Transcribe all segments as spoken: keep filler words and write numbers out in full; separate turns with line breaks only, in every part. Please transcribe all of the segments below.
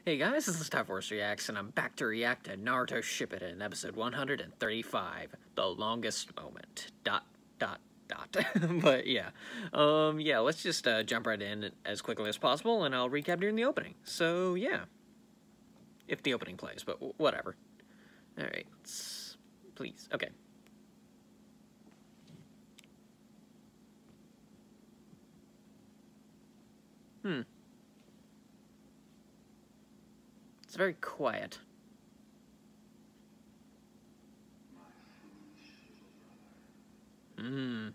Hey guys, this is Time Force Reacts, and I'm back to react to Naruto Shippuden, episode one hundred thirty-five, The Longest Moment, dot, dot, dot. But yeah, um, yeah, let's just uh, jump right in as quickly as possible, and I'll recap during the opening. So yeah, if the opening plays, but w whatever. Alright, please, okay. Hmm. It's very quiet. Hmm.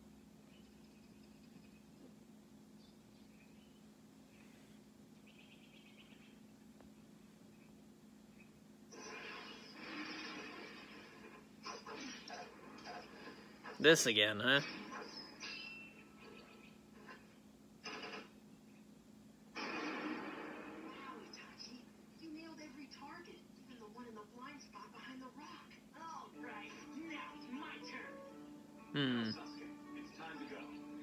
This again, huh? Hmm.
Sasuke, it's time to go.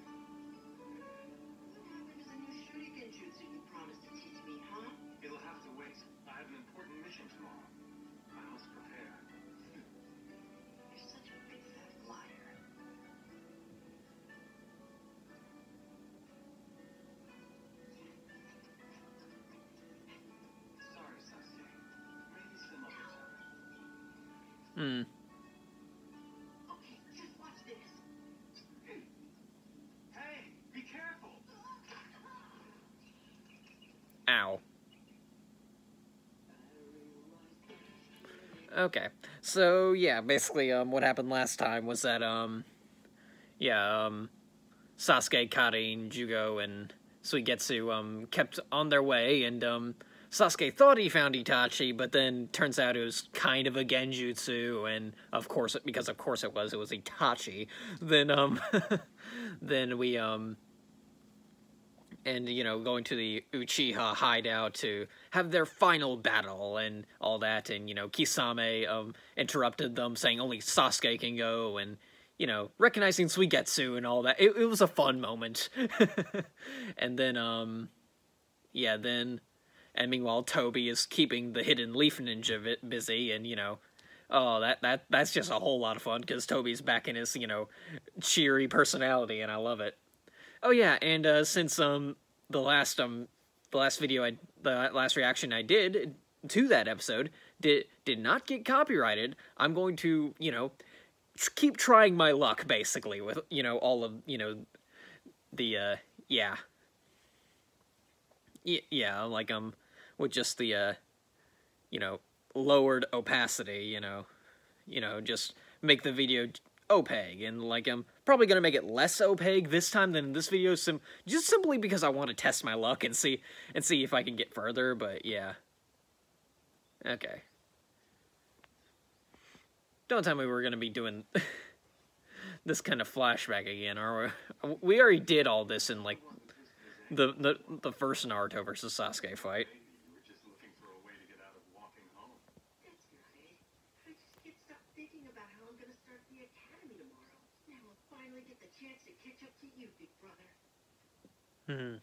What happened to the new Shippuden jutsu you promised to teach me, huh? It'll have to wait. I have an important mission tomorrow. I must prepare. You're such a big fat liar. Sorry, Sasuke. Maybe some other time.
Hmm. Ow. Okay, so yeah, basically, um, what happened last time was that, um, yeah, um, Sasuke, Karin, Jugo, and Suigetsu, um, kept on their way, and, um, Sasuke thought he found Itachi, but then turns out it was kind of a genjutsu, and of course, because of course it was, it was Itachi. Then, um, then we, um, and, you know, going to the Uchiha hideout to have their final battle and all that, and, you know, Kisame, um, interrupted them, saying only Sasuke can go, and, you know, recognizing Suigetsu and all that. It, it was a fun moment. And then, um, yeah, then, and meanwhile, Toby is keeping the hidden leaf ninja busy, and, you know, oh, that, that, that's just a whole lot of fun, because Toby's back in his, you know, cheery personality, and I love it. Oh yeah, and uh, since um the last um the last video I the last reaction I did to that episode did did not get copyrighted, I'm going to, you know, tr keep trying my luck basically with, you know, all of, you know, the uh yeah. Y yeah, like um with just the uh you know, lowered opacity, you know, you know, just make the video opaque, and like I'm probably gonna make it less opaque this time than in this video, sim just simply because I want to test my luck and see and see if I can get further. But yeah, okay. Don't tell me we're gonna be doing this kind of flashback again, are we? We already did all this in like the the the first Naruto versus Sasuke fight.
Get the chance to catch up to you, big brother.
Hmm.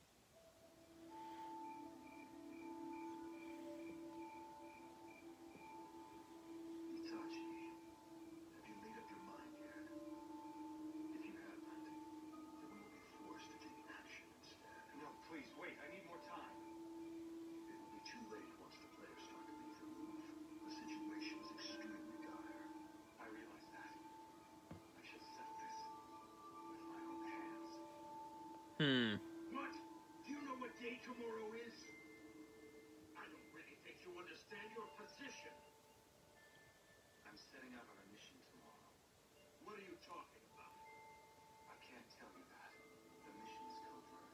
Itachi, have you made up your mind yet? If you haven't, then we will be forced to take action instead. No, please, wait. I need more time. It will be too late once the players start to make their move. The situation is extremely dire. I realize that. I should settle this with my own hands.
Hmm.
What? Do you know what day tomorrow is? I don't really think you understand your position. I'm setting out on a mission tomorrow. What are you talking about? I can't tell you that. The mission is covert.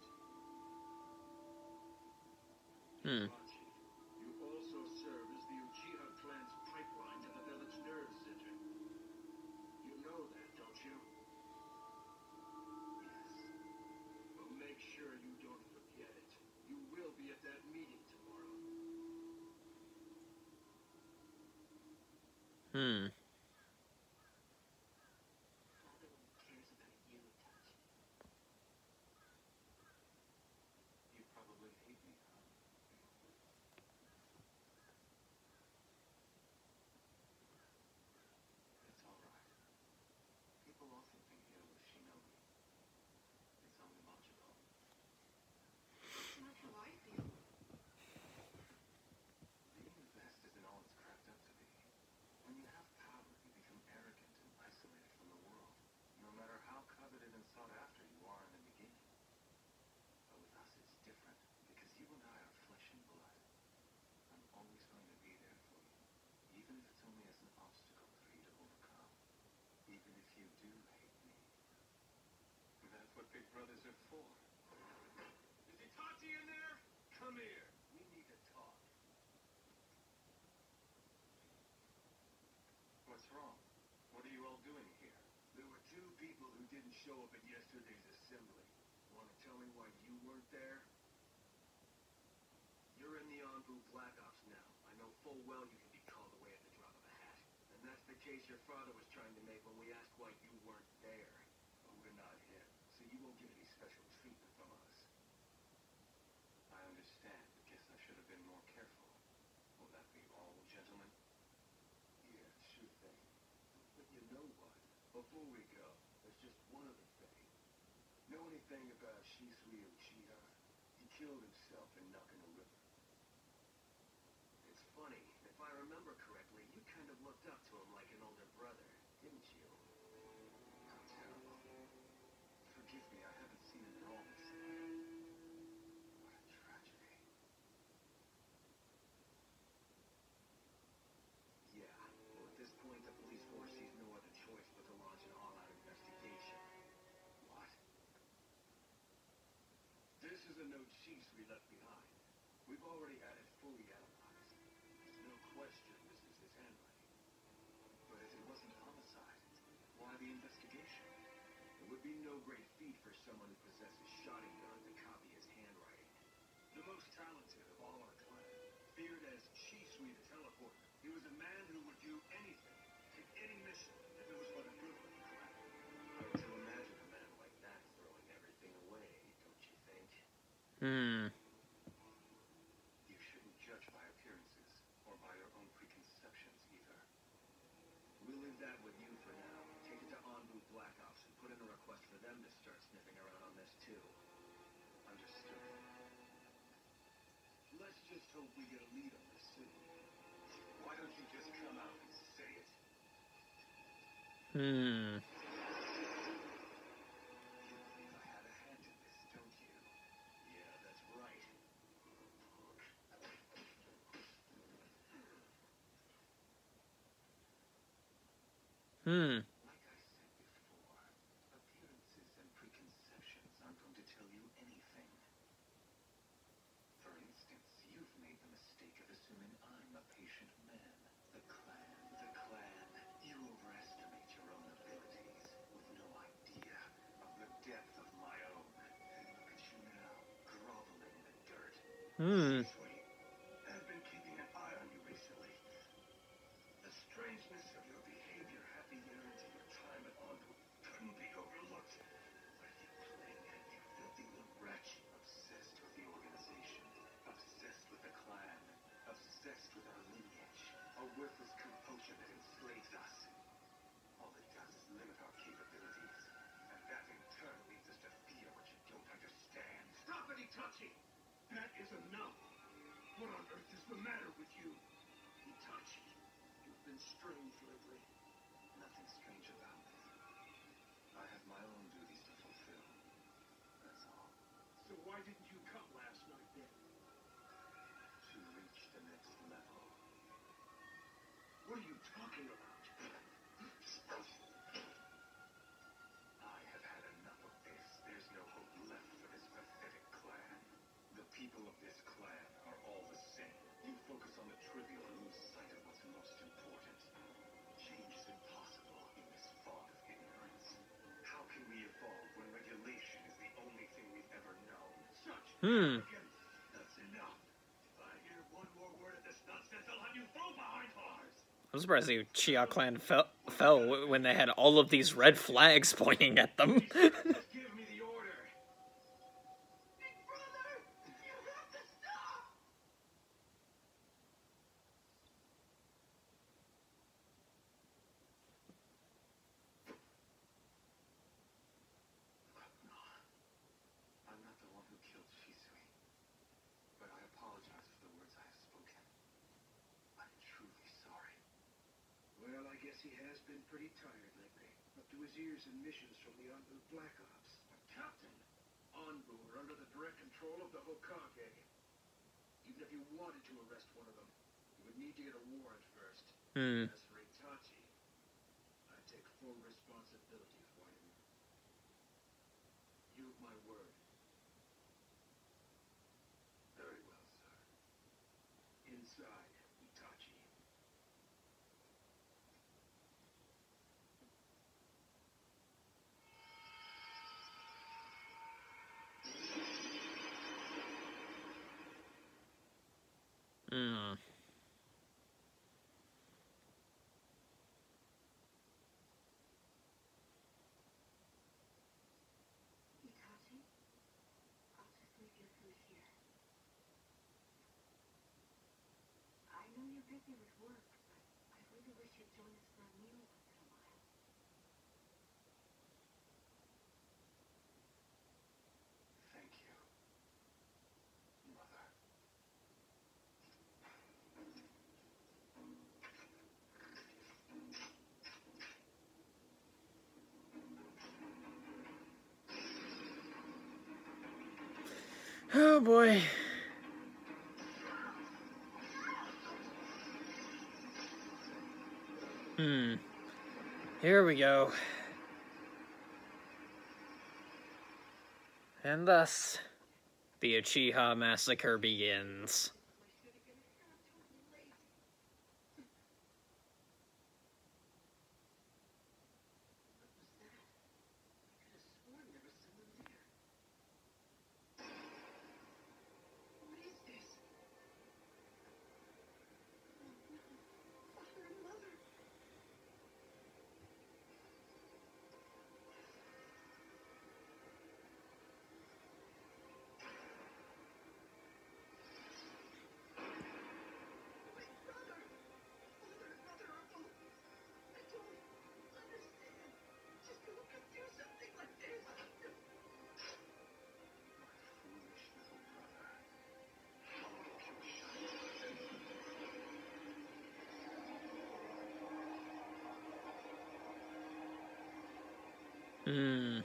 Hmm.
Itachi, you also serve as the Uchiha clan's pipeline to the village nerve center. You know that, don't you? Well, make sure you don't forget it. You will be at that meeting tomorrow.
Hmm.
Father only cares about you, Itachi. You probably hate me, huh? brothers are for. Is Itachi in there? Come here. We need to talk. What's wrong? What are you all doing here? There were two people who didn't show up at yesterday's assembly. Want to tell me why you weren't there? You're in the Anbu Black Ops now. I know full well you can be called away at the drop of a hat. And that's the case your father was trying to make when we asked why you weren't there. But we're not him, so you won't get any special treatment from us. I understand. Guess I should have been more careful. Will that be all, gentlemen? Yeah, sure thing. But you know what? Before we go, there's just one other thing. Know anything about Shisui Uchiha? He killed himself in Nakano River. It's funny, if I remember correctly, you kind of looked up to him like an older brother, didn't you? How terrible. Forgive me, I haven't seen it at all this time. What a tragedy. Yeah, well at this point the police force sees no other choice but to launch an all-out investigation. What? This is a note Shisui left behind. We've already had it fully analyzed. There's no question this is his handwriting. But if it wasn't homicide, why the investigation? It would be no great feat for someone who possesses shotgun to copy his handwriting. The most talented of all our clan, feared as Shisui the Teleporter. He was a man who would do anything, take any mission, if it was for the good of the clan. Hard to imagine a man like that throwing everything away, don't you think?
Hmm.
You shouldn't judge by appearances, or by your own preconceptions either. We'll leave that with you for now. Take it to Anbu Black Ops and put in a request for them to start sniffing around on this too. Understood. Let's just hope we get a lead on this soon. Why don't you just come out and say it?
Hmm.
You believe I had a hand in this, don't you? Yeah, that's right.
Hmm.
Like I said before, appearances and preconceptions aren't going to tell you anything. For instance, you've made the mistake of assuming I'm a patient man. The clan, the clan. You overestimate your own abilities with no idea of the depth of my own. Look at you now, groveling in the dirt.
Hmm.
Shisui, I've been keeping an eye on you recently. The strangeness of your behavior half a year into your time at Anbu couldn't be overlooked. What are you playing at, you filthy little wretch? Obsessed with the organization. Obsessed with the clan. Obsessed with our lineage. A worthless compulsion that enslaves us. All it does is limit our capabilities. And that in turn leads us to fear what you don't understand. Stop it, Itachi! That is enough! What on earth is the matter with you? Itachi, you've been strange lately. Nothing strange about me. I have my own duties to fulfill. That's all. So why didn't you come last night then? To reach the next level. What are you talking about? I have had enough of this. There's no hope left for this pathetic clan. The people of this clan are all the same. You focus on the trivial and lose sight of what's most important. Change is impossible in this fog of ignorance. How can we evolve when regulation is the only thing we've ever known? Such
Hmm.
arrogance! That's enough. If I hear one more word of this nonsense, I'll have you thrown behind bars!
I'm surprised the Chia clan fell, fell when they had all of these red flags pointing at them.
Just give me the order! Big brother! You have to stop! I'm not the one who killed Shisui, but I apologize for the words I have spoken. I'm truly sorry. Well, I guess he has been pretty tired lately. Up to his ears in missions from the Anbu Black Ops. But Captain, Anbu are under the direct control of the Hokage. Even if you wanted to arrest one of them, you would need to get a warrant first.
Hmm.
As for Itachi, I take full responsibility for him. You my word. Very well, sir. Inside, Itachi.
Hmm.
Itachi, I'll just leave your food here. I know you're busy with work, but I really wish you'd join us for a meal once in a while.
Thank you, Mother.
Oh boy. Hmm. Here we go. And thus, the Uchiha massacre begins.
What is this? Father and Mother. My brother. Father and Mother are both. I don't understand. Just who could do something like this?
Foolish little brother.
Hmm.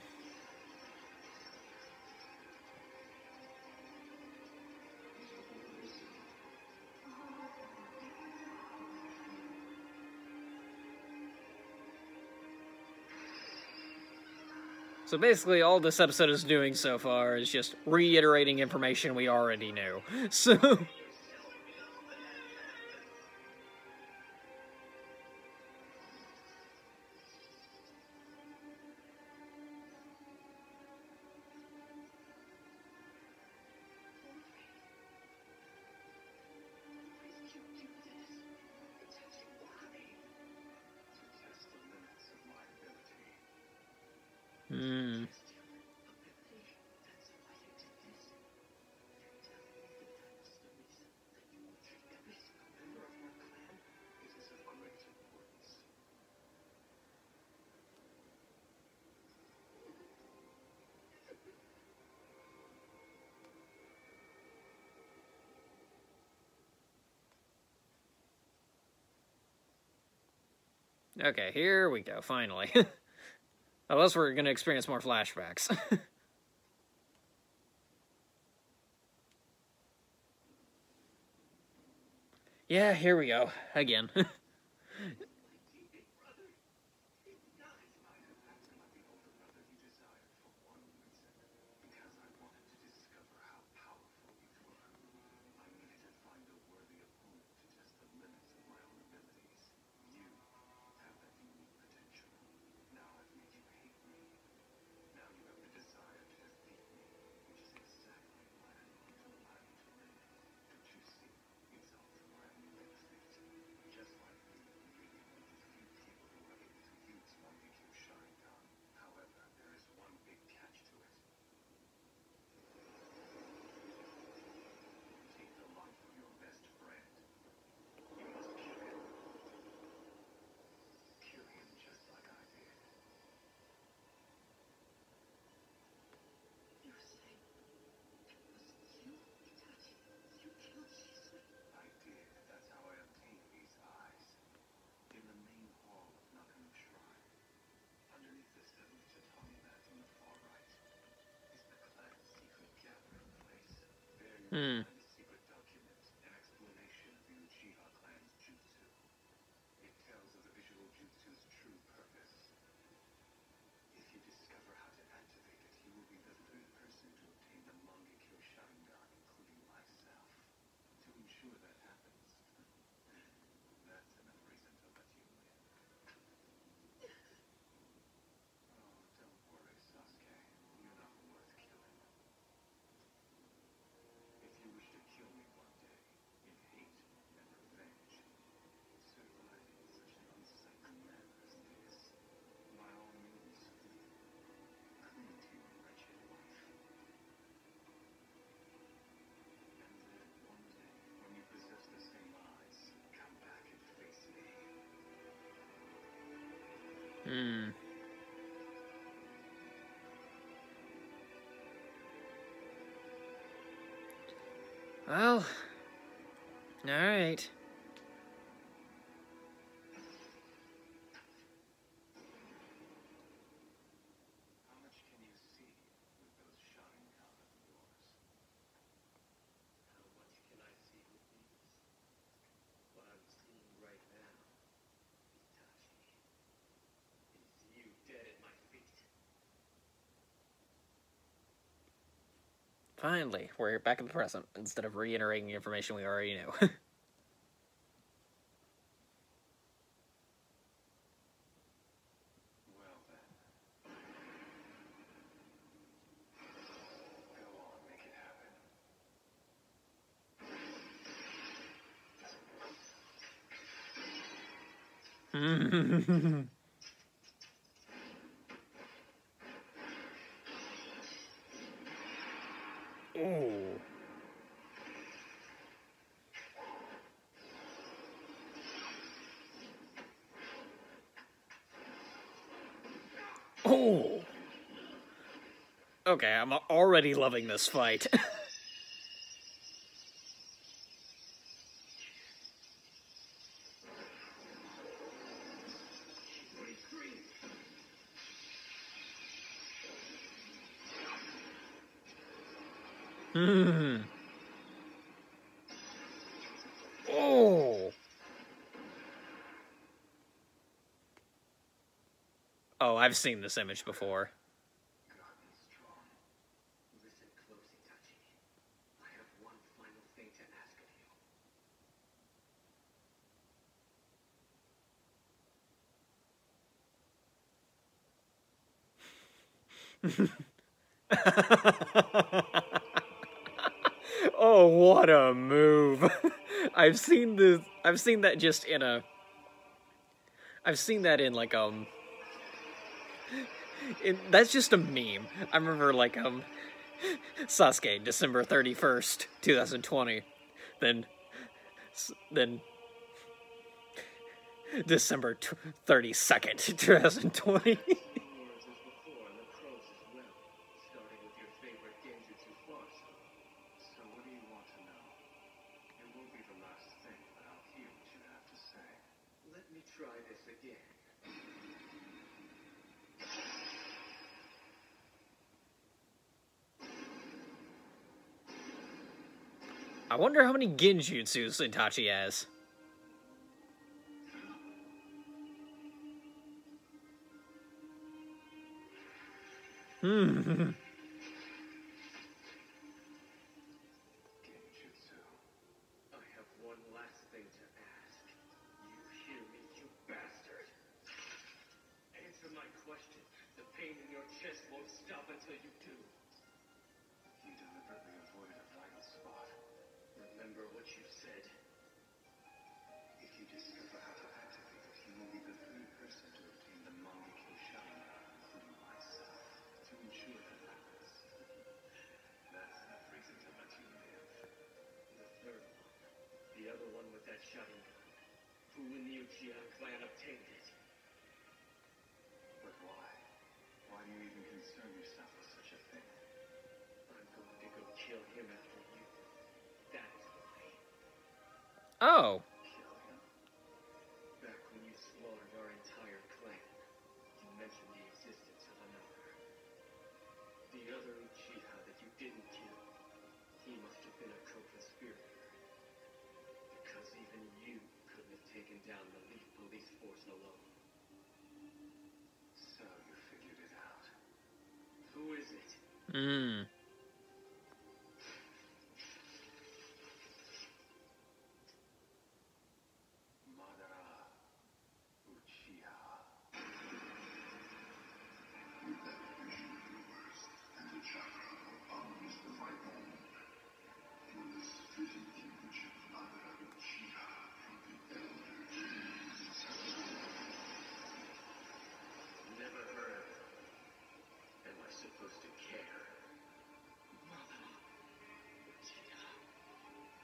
So basically, all this episode is doing so far is just reiterating information we already knew. So. Hmm. Okay, here we go, finally. Unless we're gonna experience more flashbacks. Yeah, here we go. Again. Hmm.
Secret document, an explanation of the Uchiha clan's jutsu. It tells of the visual jutsu's true purpose. If you discover how to activate it, you will be the third person to obtain the Mangekyo Sharingan, including myself. To ensure that happens, that's enough reason to let you live. Oh, don't worry, Sasuke. You're not worth killing. If you wish to kill me one day, in hate and revenge, surviving in such an unsightly manner as this, by all means, cling to your wretched life. And then one day, when you possess the same eyes, come back and face me.
Hmm. Well, alright.
How much can you see with those Sharingan of yours?
How much can I see with these? What I'm seeing right now, Itachi, is you dead at my feet.
Finally, we're back in the present, instead of reiterating information we already knew.
Well then. Go on, make it happen.
Ooh. Oh. Okay, I'm already loving this fight. Hmm. Oh. Oh, I've seen this image before.
Gotten strong.
Listen close, Itachi. I have one final thing to ask of you.
Oh, what a move. I've seen this I've seen that just in a I've seen that in like um in, that's just a meme. I remember like um Sasuke December thirty-first, twenty twenty. Then then December thirty-second, twenty twenty.
Yours as before, and the crows as well. Starting with your favorite genjutsu farce.
So what do you want to know? It won't be the last thing, but I'll hear what you have to say.
Let me try this again.
I wonder how many genjutsus Itachi has. Hmm.
Genjutsu.
I have one last thing to ask. You hear me, you bastard? Answer my question. The pain in your chest won't stop until you do.
You deliberately avoided a vital spot.
Remember what you said.
If you discover how to activate it, you will be the third person to obtain the Mangekyo Sharingan, including myself. To ensure that happens, that's enough reason to let you live.
The third one. The other one with that Sharingan. Who in the Uchiha clan obtained it?
But why? Why do you even concern yourself with such a thing?
I'm going to go kill him after you. That's why.
Oh.
Kill him?
Back when you slaughtered our entire clan, you mentioned the existence of another. The other Uchiha that you didn't kill. He must have been a co-conspirator. Because even you couldn't have taken down the Leaf Police Force alone.
So you figured it out.
Who is it?
Hmm.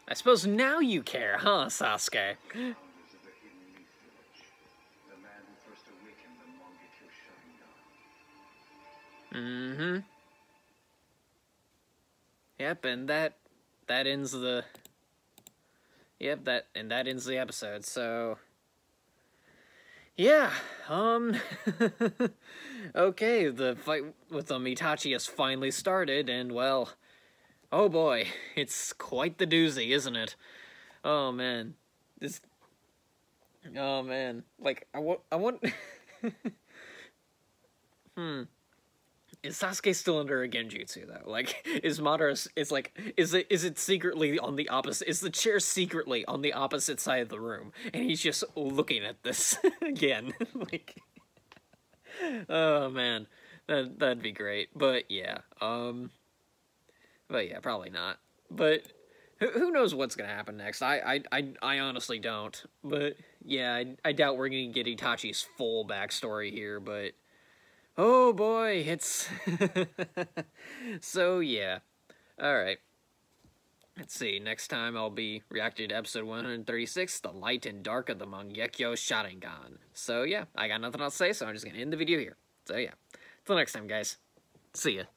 I suppose now you care, huh, Sasuke?
Founders of the Hidden Leaf Village. The man who first awakened the Mangekyo Sharingan.
Mm-hmm. Yep, and that that ends the Yep, that and that ends the episode, so yeah, um okay, the fight with um, Itachi has finally started, and well, oh boy, it's quite the doozy, isn't it? Oh man. This Oh man. Like I want I want Hmm. Is Sasuke still under a genjutsu though? Like, is Madara? Is like, is it is it secretly on the opposite? Is the chair secretly on the opposite side of the room, and he's just looking at this again? Like, oh man, that that'd be great. But yeah, um, but yeah, probably not. But who who knows what's gonna happen next? I I I, I honestly don't. But yeah, I I doubt we're gonna get Itachi's full backstory here. But oh boy, it's... so, yeah. Alright. Let's see, next time I'll be reacting to episode one hundred thirty-six, The Light and Dark of the Mangekyo Sharingan. So, yeah, I got nothing else to say, so I'm just gonna end the video here. So, yeah. Till next time, guys. See ya.